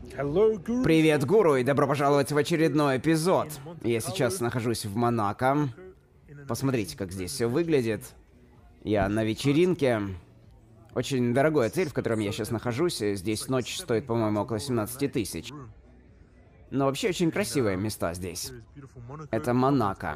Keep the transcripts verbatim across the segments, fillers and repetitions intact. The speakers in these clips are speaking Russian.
Привет, гуру, и добро пожаловать в очередной эпизод. Я сейчас нахожусь в Монако. Посмотрите, как здесь все выглядит. Я на вечеринке. Очень дорогой отель, в котором я сейчас нахожусь. Здесь ночь стоит, по-моему, около семнадцати тысяч. Но вообще очень красивые места здесь. Это Монако.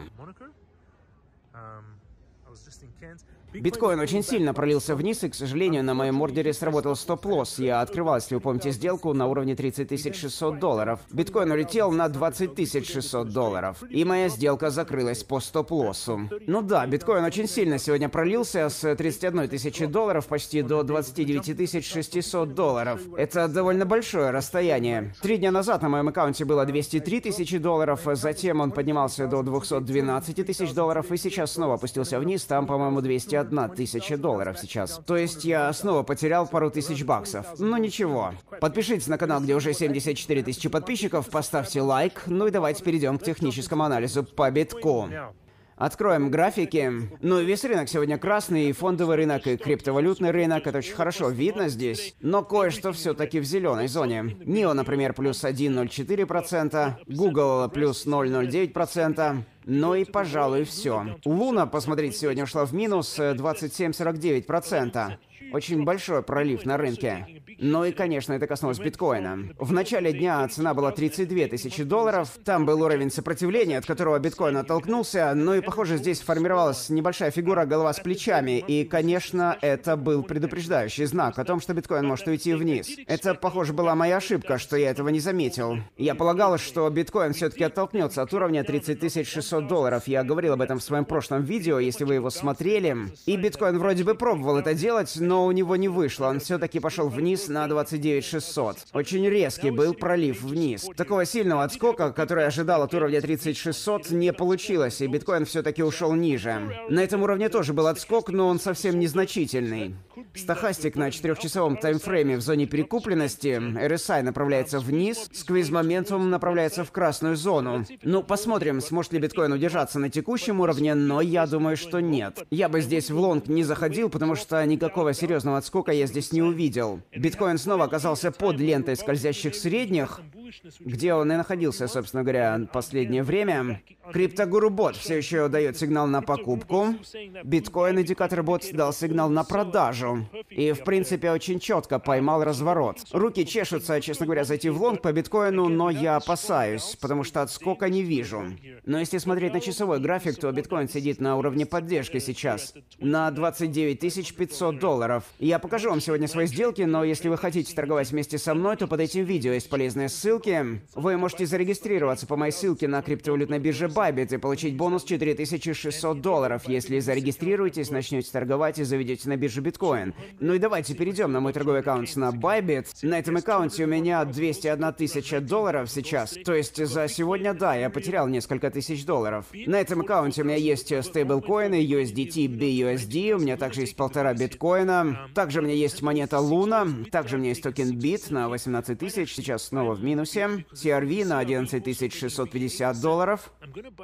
Биткоин очень сильно пролился вниз, и, к сожалению, на моем ордере сработал стоп-лосс. Я открывал, если вы помните, сделку на уровне тридцать тысяч шестьсот долларов. Биткоин улетел на двадцать тысяч шестьсот долларов. И моя сделка закрылась по стоп-лоссу. Ну да, биткоин очень сильно сегодня пролился с тридцати одной тысячи долларов почти до двадцати девяти тысяч шестисот долларов. Это довольно большое расстояние. Три дня назад на моем аккаунте было двести три тысячи долларов, затем он поднимался до двухсот двенадцати тысяч долларов, и сейчас снова опустился вниз, там, по-моему, двести одна тысяча долларов сейчас. То есть я снова потерял пару тысяч баксов. Но ничего. Подпишитесь на канал, где уже семьдесят четыре тысячи подписчиков, поставьте лайк, ну и давайте перейдем к техническому анализу по битку. Откроем графики. Ну, весь рынок сегодня красный, и фондовый рынок, и криптовалютный рынок. Это очень хорошо видно здесь. Но кое-что все-таки в зеленой зоне. нио, например, плюс один целых ноль четыре процента, Google плюс ноль целых ноль девять процента. Ну и, пожалуй, все. Луна, посмотрите, сегодня ушла в минус двадцать семь целых сорок девять сотых процента. Очень большой пролив на рынке. Ну и, конечно, это коснулось биткоина. В начале дня цена была тридцать две тысячи долларов. Там был уровень сопротивления, от которого биткоин оттолкнулся. Ну и, похоже, здесь формировалась небольшая фигура голова с плечами. И, конечно, это был предупреждающий знак о том, что биткоин может уйти вниз. Это, похоже, была моя ошибка, что я этого не заметил. Я полагал, что биткоин все-таки оттолкнется от уровня тридцать тысяч шестьсот долларов. Я говорил об этом в своем прошлом видео, если вы его смотрели. И биткоин вроде бы пробовал это делать, но у него не вышло. Он все-таки пошел вниз на двадцать девять тысяч шестьсот. Очень резкий был пролив вниз. Такого сильного отскока, который ожидал от уровня тридцать тысяч шестьсот, не получилось, и биткоин все-таки ушел ниже. На этом уровне тоже был отскок, но он совсем незначительный. Стохастик на четырехчасовом таймфрейме в зоне перекупленности, эр эс ай направляется вниз, сквиз-моментум направляется в красную зону. Ну, посмотрим, сможет ли биткоин удержаться на текущем уровне, но я думаю, что нет. Я бы здесь в лонг не заходил, потому что никакого серьезного отскока я здесь не увидел. Биткоин снова оказался под лентой скользящих средних, где он и находился, собственно говоря, последнее время. Криптогуру-бот все еще дает сигнал на покупку. Биткоин-индикатор-бот дал сигнал на продажу. И, в принципе, очень четко поймал разворот. Руки чешутся, честно говоря, зайти в лонг по биткоину, но я опасаюсь, потому что отскока не вижу. Но если смотреть на часовой график, то биткоин сидит на уровне поддержки сейчас. На двадцать девять тысяч пятьсот долларов. Я покажу вам сегодня свои сделки, но если вы хотите торговать вместе со мной, то под этим видео есть полезные ссылки. Вы можете зарегистрироваться по моей ссылке на криптовалютной бирже Bybit и получить бонус четыре тысячи шестьсот долларов, если зарегистрируетесь, начнете торговать и заведете на биржу биткоин. Ну и давайте перейдем на мой торговый аккаунт на Bybit. На этом аккаунте у меня двести одна тысяча долларов сейчас. То есть за сегодня, да, я потерял несколько тысяч долларов. На этом аккаунте у меня есть стейблкоины ю эс ди ти, би ю эс ди, у меня также есть полтора биткоина. Также у меня есть монета Луна, также у меня есть токен бит на восемнадцать тысяч, сейчас снова в минусе. си ар ви на одиннадцать тысяч шестьсот пятьдесят долларов.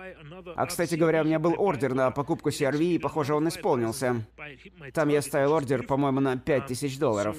А, кстати говоря, у меня был ордер на покупку си ар ви, и, похоже, он исполнился. Там я ставил ордер, по-моему, на пять тысяч долларов.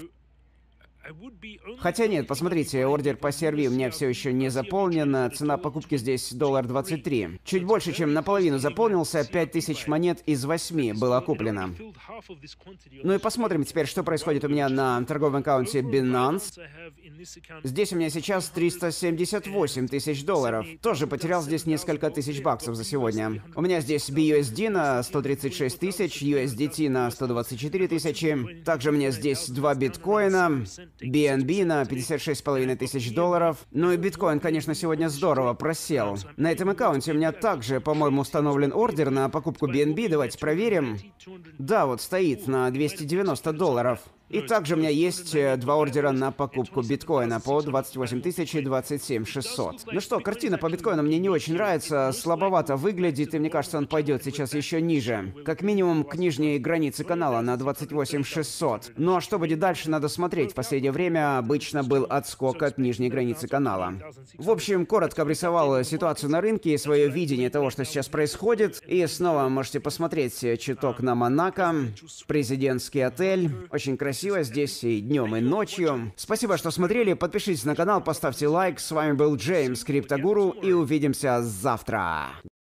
Хотя нет, посмотрите, ордер по си ар ви у меня все еще не заполнен, цена покупки здесь доллар двадцать три. Чуть больше, чем наполовину заполнился, пять тысяч монет из восьми было куплено. Ну и посмотрим теперь, что происходит у меня на торговом аккаунте Binance. Здесь у меня сейчас триста семьдесят восемь тысяч долларов. Тоже потерял здесь несколько тысяч баксов за сегодня. У меня здесь би ю эс ди на сто тридцать шесть тысяч, ю эс ди ти на сто двадцать четыре тысячи. Также у меня здесь два биткоина. би эн би на пятьдесят шесть с половиной тысяч долларов. Ну и биткоин, конечно, сегодня здорово просел. На этом аккаунте у меня также, по-моему, установлен ордер на покупку би эн би. Давайте проверим. Да, вот стоит на двести девяносто долларов. И также у меня есть два ордера на покупку биткоина по двадцать восемь тысяч и двадцать семь тысяч шестьсот. Ну что, картина по биткоину мне не очень нравится, слабовато выглядит, и мне кажется, он пойдет сейчас еще ниже. Как минимум к нижней границе канала на двадцать восемь тысяч шестьсот. Ну а что будет дальше, надо смотреть. В последнее время обычно был отскок от нижней границы канала. В общем, коротко обрисовал ситуацию на рынке и свое видение того, что сейчас происходит. И снова можете посмотреть чуток на Монако. Президентский отель. Очень красивый. красиво здесь и днем, и ночью. Спасибо, что смотрели. Подпишитесь на канал, поставьте лайк. С вами был Джеймс, Криптогуру, и увидимся завтра.